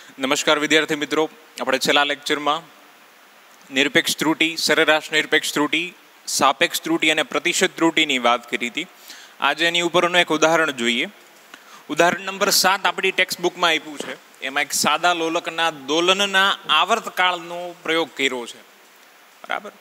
નમસ્કાર વિદ્યાર્થી મિત્રો, આપણે છેલ્લા લેક્ચરમાં નિરપેક્ષ ત્રુટિ, સરેરાશ નિરપેક્ષ ત્રુટિ, સાપેક્ષ ત્રુટિ અને પ્રતિશત ત્રુટિની વાત કરી હતી. આજે એની ઉપરનું એક ઉદાહરણ જોઈએ. ઉદાહરણ નંબર 7 આપણી ટેક્સ્ટ બુકમાં આપ્યું છે. એમાં એક સાદા લોલકના દોલનના આવર્તકાળનો પ્રયોગ કર્યો છે. બરાબર,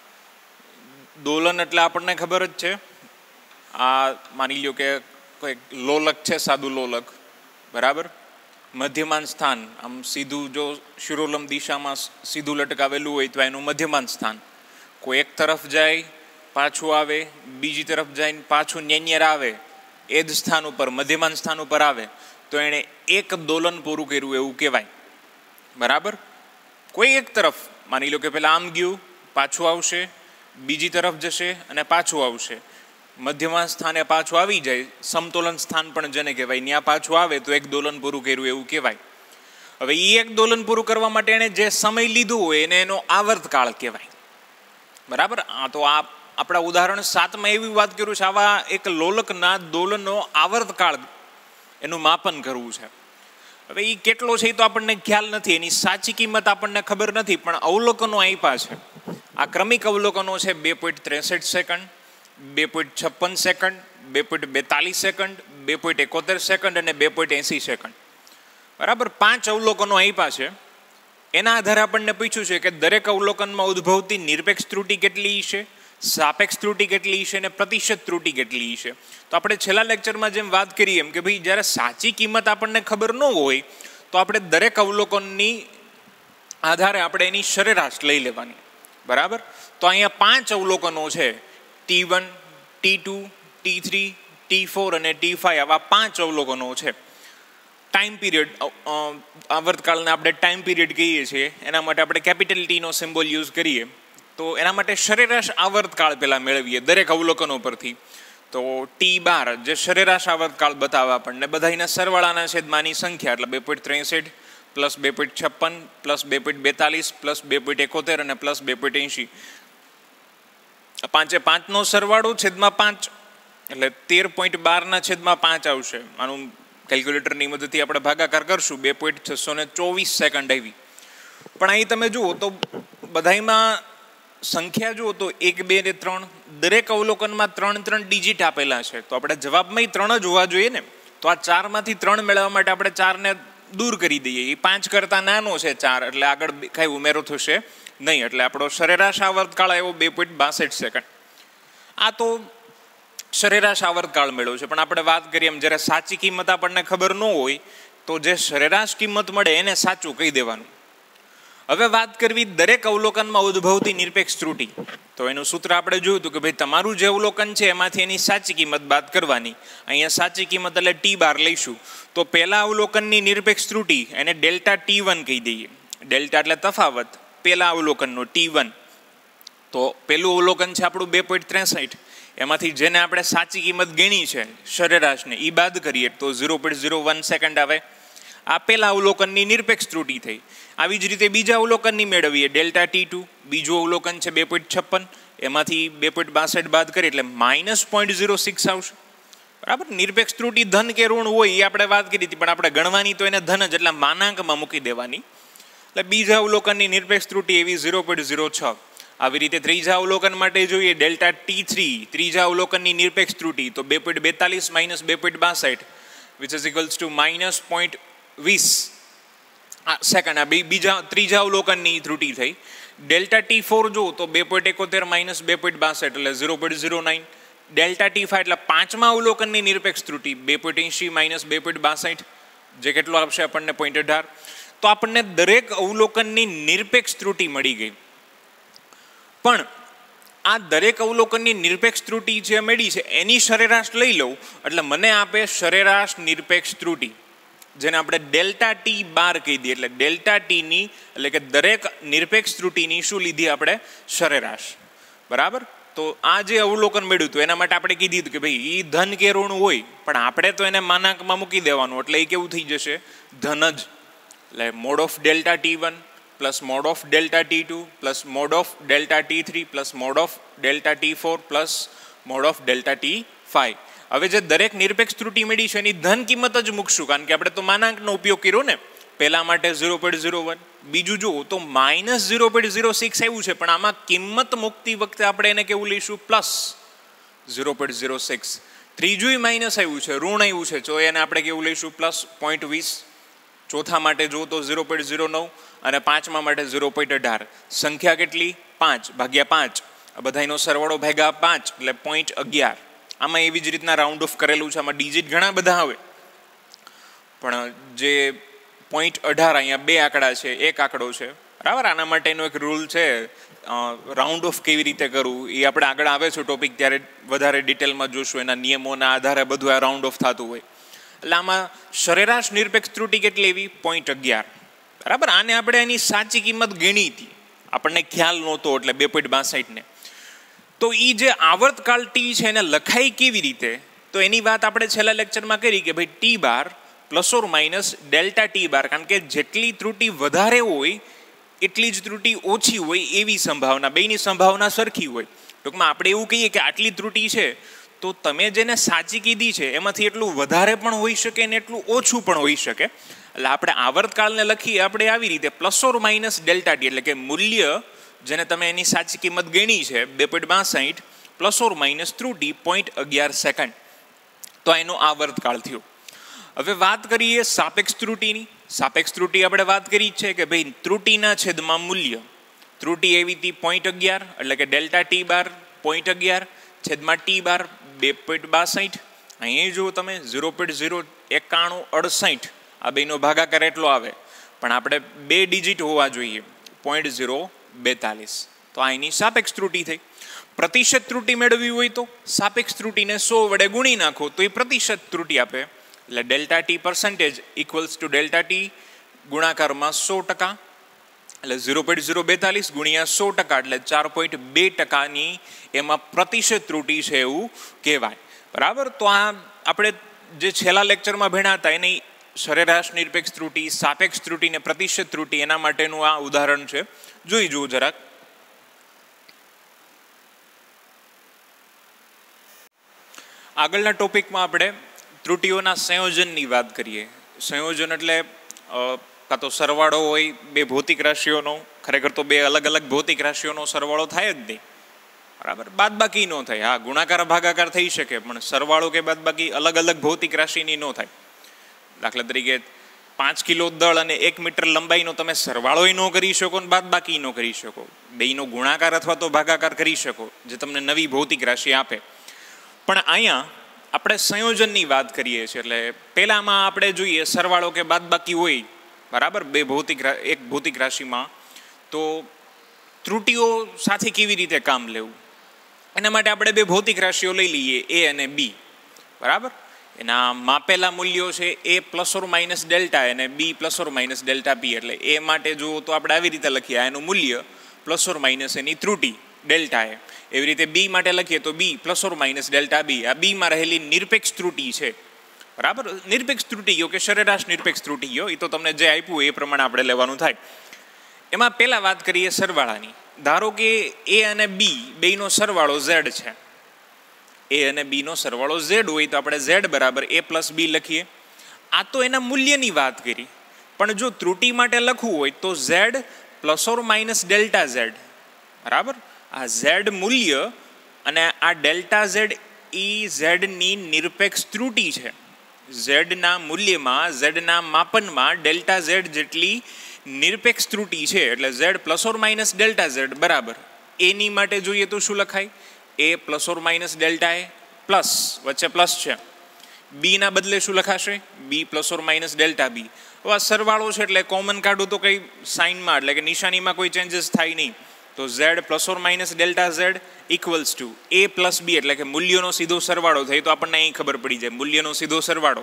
દોલન એટલે આપણને ખબર જ છે. આ માની લ્યો કે કોઈ લોલક છે, સાદું લોલક. બરાબર, મધ્યમાન સ્થાન આમ સીધું જો શિરોલમ દિશામાં સીધું લટકાવેલું હોય તો એનું મધ્યમાન સ્થાન કોઈ એક તરફ જાય પાછું આવે, બીજી તરફ જઈને પાછું ન્યાન્યર આવે, એ જ સ્થાન ઉપર મધ્યમાન સ્થાન ઉપર આવે તો એણે એક દોલન પૂરું કર્યું એવું કહેવાય. બરાબર, કોઈ એક તરફ માની લો કે પેલા આમ ગયું, પાછું આવશે, બીજી તરફ જશે અને પાછું આવશે, મધ્યમાન સ્થાને પાછું આવી જાય, સમતોલન સ્થાન પણ જેને કહેવાય, ત્યાં પાછું આવે તો એક દોલન પૂરું કર્યું એવું કહેવાય. હવે એ એક દોલન પૂરું કરવા માટે એણે જે સમય લીધું હોય એને એનો આવર્તકાળ કહેવાય. બરાબર, તો આ આપણા ઉદાહરણ 7માં એવી વાત કર્યું છે, આવા એક લોલકના દોલનનો આવર્તકાળ એનું માપન કરવું છે. હવે એ કેટલો છે એ તો આપણને ખ્યાલ નથી, એની સાચી કિંમત આપણને ખબર નથી, પણ અવલોકનો આપ્યા છે. આ ક્રમિક અવલોકનો છે. 2.63 સેકન્ડ, 2.56 સેકન્ડ, 2.42 સેકન્ડ, 2.71 સેકન્ડ અને 2.80 સેકન્ડ. બરાબર, 5 અવલોકનો આપ્યા છે. એના આધારે આપણને પૂછ્યું છે કે દરેક અવલોકનમાં ઉદ્ભવતી નિરપેક્ષ ત્રુટિ કેટલી છે, સાપેક્ષ ત્રુટિ કેટલી છે અને પ્રતિશત ત્રુટિ કેટલી છે. તો આપણે છેલ્લા લેક્ચરમાં જેમ વાત કરીએ એમ કે ભાઈ જ્યારે સાચી કિંમત આપણને ખબર ન હોય તો આપણે દરેક અવલોકનની આધારે આપણે એની સરેરાશ લઈ લેવાની. બરાબર, તો અહીંયા 5 અવલોકનો છે. T1, T2, T3, T4 અને T5 આવા 5 અવલોકનો છે. ટાઈમ પીરિયડ, આવર્તકાળને આપણે ટાઈમ પીરિયડ કહીએ છીએ, એના માટે આપણે કેપિટલ ટીનો સિમ્બોલ યુઝ કરીએ. તો એના માટે સરેરાશ આવર્તકાળ પહેલાં મેળવીએ દરેક અવલોકનો પરથી. તો T12 જે સરેરાશ આવર્તકાળ બતાવે આપણને બધાના સરવાળાના છેદમાંની સંખ્યા, એટલે 2.63 પ્લસ 2.56 પ્લસ 2.42 પ્લસ 2.71 અને પ્લસ 2.80. 5 નો સરવાળો છેદમાં 5 એટલે 13.12 છેદમાં 5 આવશે. આનું કેલ્ક્યુલેટરની મદદથી આપણે ભાગાકાર કરશું. 2.624 સેકન્ડ આવી. પણ અહીં તમે જુઓ તો બધામાં સંખ્યા જુઓ તો 1, 2 ને 3, દરેક અવલોકનમાં 3 ડિજિટ આપેલા છે. તો આપણે જવાબમાં 3 જ હોવા જોઈએ ને. તો આ 4માંથી 3 મેળવવા માટે આપણે 4ને દૂર કરી દઈએ. એ 5 કરતાં નાનો છે 4, એટલે આગળ કાંઈ ઉમેરો થશે નહીં. એટલે આપણો સરેરાશ આવર્તકાળ આવ્યો 2.62 સેકન્ડ. આ તો સરેરાશ આવર્તકાળ મેળવ્યો છે. પણ આપણે વાત કરીએ એમ જ્યારે સાચી કિંમત આપણને ખબર ન હોય તો જે સરેરાશ કિંમત મળે એને સાચું કહી દેવાનું. હવે વાત કરવી દરેક અવલોકનમાં ઉદ્ભવતી નિરપેક્ષ ત્રુટિ. તો એનું સૂત્ર આપણે જોયું હતું કે ભાઈ તમારું જે અવલોકન છે એમાંથી એની સાચી કિંમત બાદ કરવાની. અહીંયા સાચી કિંમત એટલે T12 લઈશું. તો પહેલા અવલોકનની નિરપેક્ષ ત્રુટિ એને ડેલ્ટા T1 કહી દઈએ. ડેલ્ટા એટલે તફાવત, પહેલા અવલોકનનો T1. તો પહેલું અવલોકન છે આપણું 2.63, એમાંથી જેને આપણે સાચી કિંમત ગણી છે સરેરાશને એ બાદ કરીએ તો 0.01 સેકન્ડ આવે. આ પહેલા અવલોકનની નિરપેક્ષ ત્રુટિ થઈ. આવી જ રીતે બીજા અવલોકનની મેળવીએ ડેલ્ટા T2. બીજું અવલોકન છે 2.56, એમાંથી 2.62 બાદ કરીએ એટલે -0.06 આવશે. બરાબર, નિરપેક્ષ ત્રુટિ ધન કે ઋણ હોય એ આપણે વાત કરી હતી, પણ આપણે ગણવાની તો એને ધન જ એટલે માનાંકમાં મૂકી દેવાની. એટલે બીજા અવલોકનની નિરપેક્ષ ત્રુટિ એવી 0.06. આવી રીતે ત્રીજા અવલોકન માટે જોઈએ ડેલ્ટા T3, ત્રીજા અવલોકનની નિરપેક્ષ ત્રુટિ તો 2.42 minus 2.62 which is equals to -0.20 second. આ ત્રીજા અવલોકનની ત્રુટિ થઈ. ડેલ્ટા T4 જો તો 2.71 માઇનસ 2.62 એટલે 0.09. ડેલ્ટા T5 એટલે પાંચમા અવલોકનની નિરપેક્ષ ત્રુટિ 2.80 માઇનસ 2.62 જે કેટલો આપશે આપણને 0.18. તો આપણને દરેક અવલોકનની નિરપેક્ષ ત્રુટિ મળી ગઈ. પણ આ દરેક અવલોકનની નિરપેક્ષ ત્રુટિ જે મળી છે એની સરેરાશ લઈ લઉં એટલે મને આપે સરેરાશ નિરપેક્ષ ત્રુટિ, જેને આપણે ડેલ્ટા T12 કહી દઈએ. એટલે ડેલ્ટા Tની એટલે કે દરેક નિરપેક્ષ ત્રુટિની શું લીધી આપણે? સરેરાશ. બરાબર, તો આ જે અવલોકન મળ્યું હતું એના માટે આપણે કીધું હતું કે ભાઈ એ ધન કે ઋણ હોય, પણ આપણે તો એને માનાંકમાં મૂકી દેવાનું. એટલે એ કેવું થઈ જશે? ધન જ. એટલે mod of delta T1 plus mod of delta T2 plus mod of delta T3 plus mod of delta T4 plus mod of delta T5. હવે જે દરેક નિરપેક્ષ ત્રુટિ મળી છે એની ધન કિંમત જ મૂકશું, કારણ કે આપણે તો માનાંકનો ઉપયોગ કર્યો ને. પહેલા માટે 0.01, બીજું જુઓ તો -0.06 આવ્યું છે, પણ આમાં કિંમત મૂકતી વખતે આપણે એને કેવું લઈશું? પ્લસ 0.06. ત્રીજું માઇનસ આવ્યું છે, ઋણ આવ્યું છે, તો એને આપણે કેવું લઈશું? પ્લસ 0.20. ચોથા માટે જુઓ તો 0.09 અને પાંચમા માટે 0.18. સંખ્યા કેટલી? 5 ભાગ્યા 5. આ બધાનો સરવાળો ભાગ્યા 5 એટલે 0.11. આમાં એવી જ રીતના રાઉન્ડ ઓફ કરેલું છે. આમાં ડિજિટ ઘણા બધા આવે, પણ જે 0.18 અહીંયા બે આંકડા છે, એક આંકડો છે, બરાબર. આના માટેનો એક રૂલ છે, રાઉન્ડ ઓફ કેવી રીતે કરવું એ આપણે આગળ આવે છે ટોપિક ત્યારે વધારે ડિટેલમાં જોશું. એના નિયમોના આધારે બધું આ રાઉન્ડ ઓફ થતું હોય. એટલે આમાં સરેરાશ નિરપેક્ષ ત્રુટિ કેટલી એવી? 0.11, બરાબર. આને આપણે એની સાચી કિંમત ગણી હતી, આપણને ખ્યાલ નહોતો, એટલે 2.62 ને. તો એ જે આવર્તકાળ ટી છે એને લખાય કેવી રીતે? તો એની વાત આપણે છેલ્લા લેક્ચરમાં કરી કે ભાઈ T bar plus or minus delta T bar, કારણ કે જેટલી ત્રુટિ વધારે હોય એટલી જ ત્રુટિ ઓછી હોય એવી સંભાવના, બેની સંભાવના સરખી હોય. ટૂંકમાં આપણે એવું કહીએ કે આટલી ત્રુટિ છે તો તમે જેને સાચી કીધી છે એમાંથી એટલું વધારે પણ હોઈ શકે ને એટલું ઓછું પણ હોઈ શકે. એટલે આપણે આવર્તકાળને લખીએ આપણે આવી રીતે plus or minus delta T, એટલે કે મૂલ્ય જેને તમે એની સાચી કિંમત ગણી છે 2.62 પ્લસ ઓર માઇનસ ત્રુટિ 0.11 સેકન્ડ. તો એનો આવર્તકાળ થયો. હવે વાત કરીએ સાપેક્ષ ત્રુટિની. સાપેક્ષ ત્રુટિ આપણે વાત કરી છે કે ભાઈ ત્રુટિના છેદમાં મૂલ્ય. ત્રુટિ એવી હતી 0.11, એટલે કે ડેલ્ટા ટી બાર 0.11 છેદમાં ટી બાર 2.62. અહીં જુઓ તમે 0.09168, આ બેનો ભાગાકાર એટલો આવે, પણ આપણે બે ડિજિટ હોવા જોઈએ, 0.042. તો આ એની સાપેક્ષ ત્રુટિ થઈ. પ્રતિશત ત્રુટિ મેળવવી હોય તો સાપેક્ષ ત્રુટિને 100 વડે ગુણી નાખો તો એ પ્રતિશત ત્રુટિ આપે. એટલે delta T percentage equals to delta T ગુણાકારમાં 100%, એટલે 0.042 ગુણ્યા 100% એટલે 4.2%ની એમાં પ્રતિશત ત્રુટિ છે એવું કહેવાય, બરાબર. તો આ આપણે જે છેલ્લા લેક્ચરમાં ભણ્યા હતા એની સરેરાશ નિરપેક્ષ ત્રુટિ, સાપેક્ષ ત્રુટિ ને પ્રતિશત ત્રુટિ, એના માટેનું આ ઉદાહરણ છે. જોઈ જુઓ જરાક. આગળના ટોપિકમાં આપણે ત્રુટિઓના સંયોજનની વાત કરીએ. સંયોજન એટલે કાં તો સરવાળો હોય બે ભૌતિક રાશિઓનો, ખરેખર તો બે અલગ અલગ ભૌતિક રાશિઓનો સરવાળો થાય જ નહીં, બરાબર. બાદબાકી ન થાય. હા, ગુણાકાર ભાગાકાર થઈ શકે, પણ સરવાળો કે બાદબાકી અલગ અલગ ભૌતિક રાશિની ન થાય. દાખલા તરીકે 5 કિલો દળ અને 1 મીટર લંબાઈનો તમે સરવાળોય ન કરી શકો ને બાદબાકી ન કરી શકો. બેયનો ગુણાકાર અથવા તો ભાગાકાર કરી શકો, જે તમને નવી ભૌતિક રાશિ આપે. પણ અહીંયા આપણે સંયોજનની વાત કરીએ છીએ, એટલે પહેલામાં આપણે જોઈએ સરવાળો કે બાદબાકી હોય, બરાબર, એક ભૌતિક રાશિમાં, તો ત્રુટિઓ સાથે કેવી રીતે કામ લેવું એના માટે આપણે બે ભૌતિક રાશિઓ લઈ લઈએ, એ અને બી, બરાબર. એના માપેલા મૂલ્યો છે A plus or minus delta અને B plus or minus delta B. એટલે એ માટે જુઓ તો આપણે આવી રીતે લખીએ, એનું મૂલ્ય પ્લસ ઓર માઇનસ એની ત્રુટિ ડેલ્ટા એ. એવી રીતે બી માટે લખીએ તો B plus or minus delta B. આ બીમાં રહેલી નિરપેક્ષ ત્રુટિ છે, બરાબર. નિરપેક્ષ ત્રુટિઓ કે સરેરાશ નિરપેક્ષ ત્રુટિઓ એ તો તમને જે આપ્યું એ પ્રમાણે આપણે લેવાનું થાય. એમાં પહેલા વાત કરીએ સરવાળાની. ધારો કે એ અને બી બેયનો સરવાળો ઝેડ છે. એ અને બીનો સરવાળો ઝેડ હોય તો આપણે ઝેડ બરાબર એ પ્લસ બી લખીએ. આ તો એના મૂલ્યની વાત કરી, પણ જો ત્રુટિ માટે લખવું હોય તો Z plus or minus delta Z, બરાબર. આ ઝેડ મૂલ્ય અને આ ડેલ્ટા ઝેડ એ ઝેડની નિરપેક્ષ ત્રુટિ છે. ઝેડના મૂલ્યમાં, ઝેડના માપનમાં ડેલ્ટા ઝેડ જેટલી નિરપેક્ષ ત્રુટિ છે. એટલે Z plus or minus delta Z બરાબર એની માટે જોઈએ તો શું લખાય? A plus or minus delta A plus, વચ્ચે પ્લસ છે. બીના બદલે શું લખાશે? B plus or minus delta B. હવે આ સરવાળો છે એટલે કોમન કાઢું તો કંઈ સાઇનમાં એટલે કે નિશાનીમાં કોઈ ચેન્જીસ થાય નહીં. તો Z plus or minus delta Z equals to A plus B, એટલે કે મૂલ્યનો સીધો સરવાળો થાય. તો આપણને અહીં ખબર પડી જાય મૂલ્યનો સીધો સરવાળો.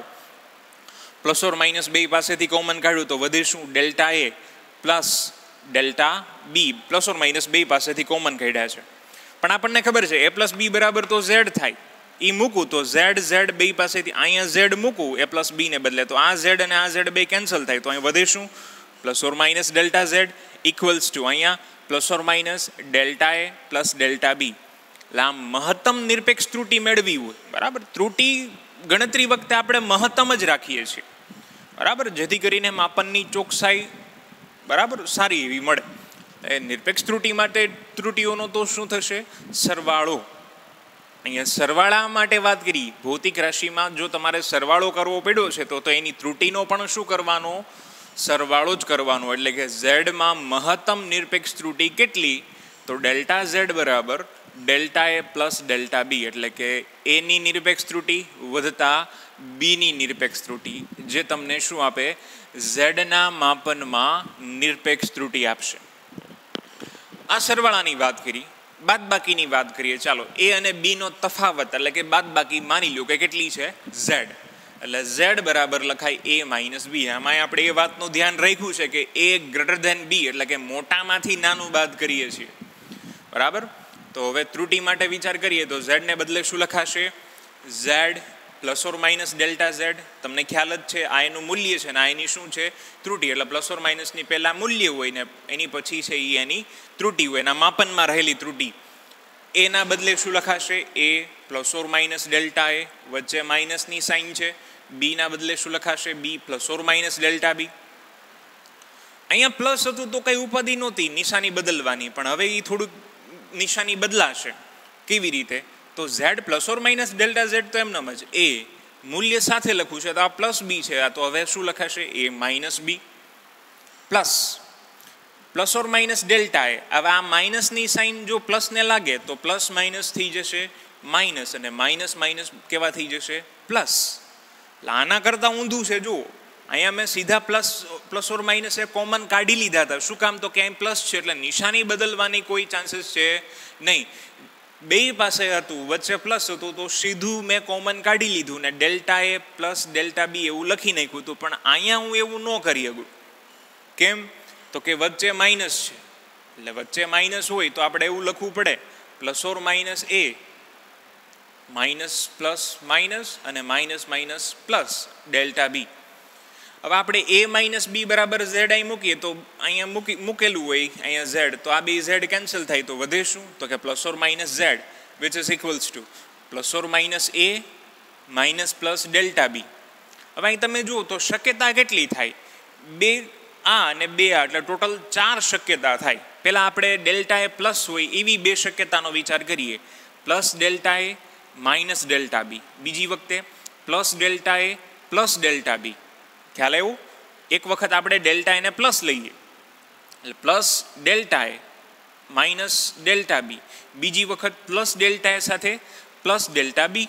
પ્લસ ઓર માઇનસ બે પાસેથી કોમન કાઢ્યું તો વધે શું? Delta A plus delta B. Plus or minus બે પાસેથી કોમન કાઢ્યા છે, પણ આપણને ખબર છે એ પ્લસ બી બરાબર તો ઝેડ થાય. એ મૂકું તો ઝેડ ઝેડ બે પાસેથી અહીંયા ઝેડ મૂકું એ પ્લસ બી ને બદલે, તો આ ઝેડ અને આ ઝેડ બે કેન્સલ થાય. તો અહીં વધે શું? Plus or minus delta Z equals to અહીંયા plus or minus delta A plus delta B. એટલે આમ મહત્તમ નિરપેક્ષ ત્રુટિ મેળવી હોય, બરાબર. ત્રુટિ ગણતરી વખતે આપણે મહત્તમ જ રાખીએ છીએ. બરાબર, જેથી કરીને માપનની ચોકસાઈ બરાબર સારી એવી મળે. એ નિરપેક્ષ ત્રુટિ માટે ત્રુટિઓનો તો શું થશે? સરવાળો. અહીંયા સરવાળા માટે વાત કરી. ભૌતિક રાશિમાં જો તમારે સરવાળો કરવો પડ્યો છે તો એની ત્રુટિનો પણ શું કરવાનો? સરવાળો જ કરવાનો. એટલે કે ઝેડમાં મહત્તમ નિરપેક્ષ ત્રુટિ કેટલી? તો ડેલ્ટા ઝેડ બરાબર delta A plus delta B. એટલે કે એની નિરપેક્ષ ત્રુટિ વધતા બીની નિરપેક્ષ ત્રુટિ, જે તમને શું આપે? ઝેડના માપનમાં નિરપેક્ષ ત્રુટિ આપશે. આ સરવાળાની વાત કરી. બાદબાકીની વાત કરીએ. ચાલો, એ અને બી નો તફાવત એટલે કે બાદબાકી માની લો કે કેટલી છે? ઝેડ. એટલે ઝેડ બરાબર લખાય એ માઇનસ બી. આમાં આપણે એ વાતનું ધ્યાન રાખ્યું છે કે એ ગ્રેટર ધેન બી, એટલે કે મોટામાંથી નાનું બાદ કરીએ છીએ. બરાબર. તો હવે ત્રુટિ માટે વિચાર કરીએ તો ઝેડને બદલે શું લખાશે? Z plus or minus delta Z. તમને ખ્યાલ જ છે આ એનું મૂલ્ય છે ને આ એની શું છે? ત્રુટિ. એટલે પ્લસ ઓર માઇનસની પહેલાં મૂલ્ય હોય ને એની પછી છે એ એની ત્રુટિ હોય, એના માપનમાં રહેલી ત્રુટિ. એના બદલે શું લખાશે? A plus or minus delta A, વચ્ચે માઇનસની સાઇન છે. બીના બદલે શું લખાશે? B plus or minus delta B. અહીંયા પ્લસ હતું તો કંઈ ઉપાધિ નહોતી નિશાની બદલવાની, પણ હવે એ થોડુંક નિશાની બદલાશે. કેવી રીતે? તો Z plus or minus delta Z તો એમનામ જ એ મૂલ્ય સાથે લખવું છે તો આ પ્લસ બી છે. આ તો હવે શું લખાશે? A minus B plus plus or minus delta A. હવે આ માઇનસની સાઇન જો પ્લસને લાગે તો પ્લસ માઇનસ થઈ જશે માઇનસ, અને માઇનસ માઇનસ કેવા થઈ જશે? પ્લસ. આના કરતાં ઊંધું છે. જુઓ, અહીંયા મેં સીધા plus or minus A common કાઢી લીધા હતા. શું કામ? તો ક્યાંય પ્લસ છે એટલે નિશાની બદલવાની કોઈ ચાન્સીસ છે નહીં. બે પાસે હતું, વચ્ચે પ્લસ હતું તો સીધું મેં કોમન કાઢી લીધું ને delta A plus delta B એવું લખી નાખ્યું હતું. પણ અહીંયા હું એવું ન કરી શકું. કેમ? તો કે વચ્ચે માઇનસ છે, એટલે વચ્ચે માઇનસ હોય તો આપણે એવું લખવું પડે plus or minus A minus plus minus અને minus minus plus delta B. હવે આપણે એ માઇનસ બી બરાબર ઝેડ અહીં મૂકીએ તો અહીંયા મૂકેલું હોય અહીંયા ઝેડ, તો આ બે ઝેડ કેન્સલ થાય તો વધે શું? તો કે plus or minus Z which is equals to plus or minus A minus plus delta B. હવે અહીં તમે જુઓ તો શક્યતા કેટલી થાય? બે આ અને બે આ, એટલે ટોટલ 4 શક્યતા થાય. પહેલાં આપણે ડેલ્ટા એ પ્લસ હોય એવી બે શક્યતાનો વિચાર કરીએ. Plus delta A minus delta B. બીજી વખતે plus delta A plus delta B. ખ્યાલ આવ્યો? એક વખત આપણે ડેલ્ટા એને પ્લસ લઈએ એટલે plus delta A minus delta B. બીજી વખત પ્લસ ડેલ્ટા એ સાથે પ્લસ ડેલ્ટા બી.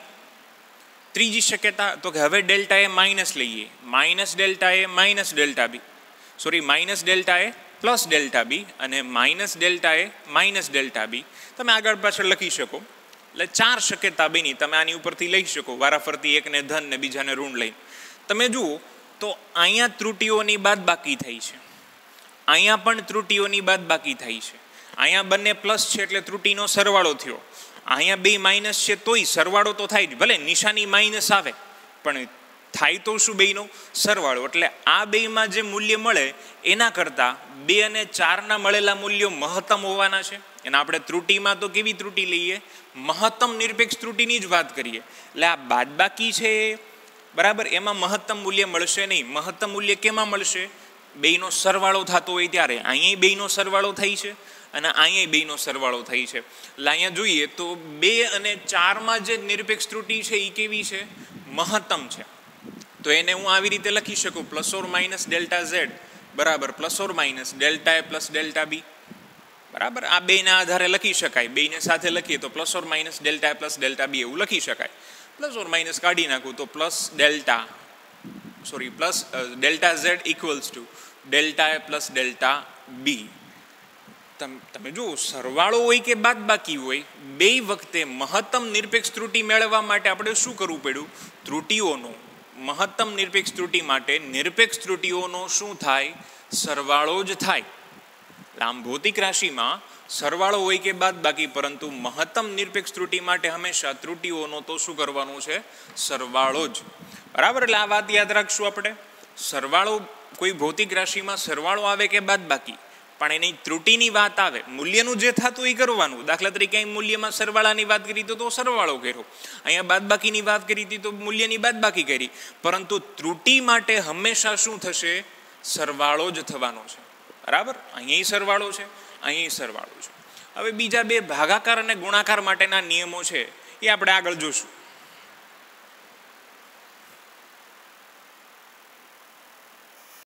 ત્રીજી શક્યતા તો કે હવે ડેલ્ટા એ માઇનસ લઈએ, minus delta A minus delta B, sorry minus delta A plus delta B અને minus delta A minus delta B. તમે આગળ પાછળ લખી શકો. એટલે 4 શક્યતા બની. તમે આની ઉપરથી લઈ શકો વારાફરતી, એકને ધન ને બીજાને ઋણ લઈને. તમે જુઓ તો અહીંયા ત્રુટિઓની બાદબાકી થઈ છે, અહીંયા પણ ત્રુટિઓની બાદબાકી થઈ છે. અહીંયા બંને પ્લસ છે એટલે ત્રુટિનો સરવાળો થયો. અહીંયા બે માઇનસ છે તોય સરવાળો તો થાય જ. ભલે નિશાની માઇનસ આવે પણ થાય તો શું? બેનો સરવાળો. એટલે આ બેમાં જે મૂલ્ય મળે એના કરતાં 2 અને 4ના મળેલા મૂલ્યો મહત્તમ હોવાના છે. અને આપણે ત્રુટિમાં તો કેવી ત્રુટિ લઈએ? મહત્તમ નિરપેક્ષ ત્રુટિની જ વાત કરીએ. એટલે આ બાદબાકી છે બરાબર, એમાં મહત્તમ મૂલ્ય મળશે નહીં. મહત્તમ મૂલ્ય કેમાં મળશે? બેયનો સરવાળો થતો હોય ત્યારે. અહીંયા બેયનો સરવાળો થાય છે અને અહીંયા બેયનો સરવાળો થાય છે. એટલે અહીંયા જોઈએ તો 2 અને 4માં જે નિરપેક્ષ ત્રુટિ છે એ કેવી છે? મહત્તમ છે. તો એને હું આવી રીતે લખી શકું plus or minus delta Z બરાબર plus or minus delta A plus delta B. બરાબર, આ બેના આધારે લખી શકાય. બેને સાથે લખીએ તો plus or minus delta A plus delta B એવું લખી શકાય. પ્લસ ઓર માઇનસ કાઢી નાખું તો plus delta Z equals to delta A plus delta B. તમે જુઓ, સરવાળો હોય કે બાદબાકી હોય, બે વખતે મહત્તમ નિરપેક્ષ ત્રુટિ મેળવવા માટે આપણે શું કરવું પડ્યું? ત્રુટિઓનો મહત્તમ નિરપેક્ષ ત્રુટિ માટે નિરપેક્ષ ત્રુટિઓનો શું થાય? સરવાળો જ થાય. આમ ભૌતિક રાશિમાં સરવાળો હોય કે બાદબાકી, પરંતુ મહત્તમ નિરપેક્ષ ત્રુટિ માટે હંમેશા ત્રુટિઓનો તો શું કરવાનું છે? સરવાળો જ. બરાબર, એટલે આ વાત યાદ રાખશું આપણે. સરવાળો કોઈ ભૌતિક રાશિમાં સરવાળો આવે કે બાદબાકી, પણ એની ત્રુટિની વાત આવે, મૂલ્યનું જે થતું એ કરવાનું. દાખલા તરીકે અહીં મૂલ્યમાં સરવાળાની વાત કરી તો સરવાળો કર્યો, અહીંયા બાદબાકીની વાત કરી હતી તો મૂલ્યની બાદબાકી કરી. પરંતુ ત્રુટિ માટે હંમેશા શું થશે? સરવાળો જ થવાનો છે. બરાબર? અહીંયા સરવાળો છે, અહીં સરવાળો છે. હવે બીજા બે ભાગાકાર અને ગુણાકાર માટેના નિયમો છે એ આપણે આગળ જોશું.